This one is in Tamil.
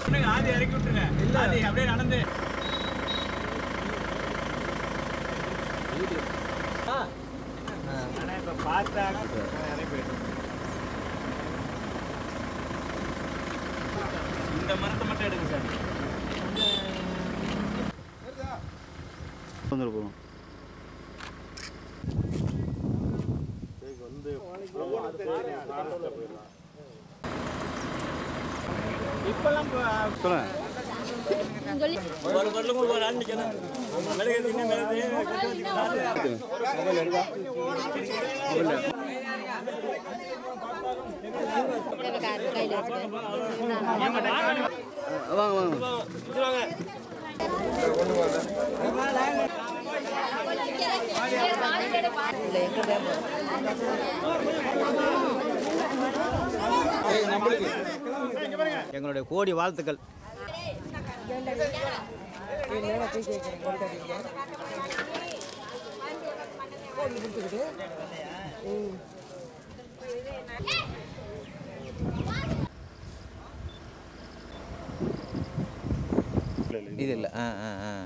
ஆதி இறக்கி விட்டுருங்க. இல்ல ஆதி அப்படியே நடந்து. ஆனா இப்ப பார்த்தா இறங்கி போயிடும். இந்த மரத்தை மட்டும் எடுங்க சார். வந்துரு போறோம். இப்பெல்லாம் ஒரு பொருளுக்கு ஒரு ஆள் நிக்கணும். மெழுகு இன்னும் வாங்க வாங்க எங்களுடைய கோடி வாழ்த்துக்கள். இது இல்லை